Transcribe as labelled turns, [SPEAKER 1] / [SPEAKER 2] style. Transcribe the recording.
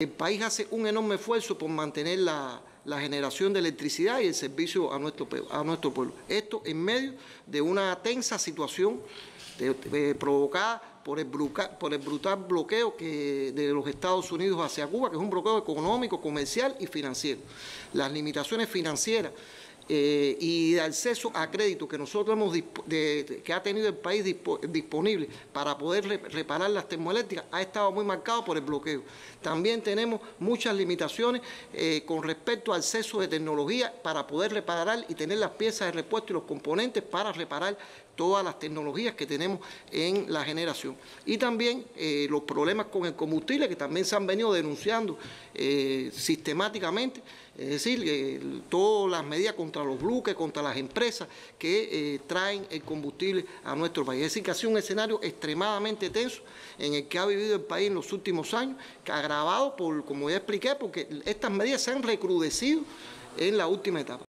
[SPEAKER 1] El país hace un enorme esfuerzo por mantener la generación de electricidad y el servicio a nuestro pueblo. Esto en medio de una tensa situación provocada por el brutal bloqueo de los Estados Unidos hacia Cuba, que es un bloqueo económico, comercial y financiero. Las limitaciones financieras y de acceso a crédito que nosotros que ha tenido el país disponible para poder reparar las termoeléctricas ha estado muy marcado por el bloqueo. También tenemos muchas limitaciones con respecto al acceso de tecnología para poder reparar y tener las piezas de repuesto y los componentes para reparar todas las tecnologías que tenemos en la generación. Y también los problemas con el combustible, que también se han venido denunciando sistemáticamente, es decir, todas las medidas contra los buques, contra las empresas que traen el combustible a nuestro país. Es decir, que ha sido un escenario extremadamente tenso en el que ha vivido el país en los últimos años, que agravado por, como ya expliqué, porque estas medidas se han recrudecido en la última etapa.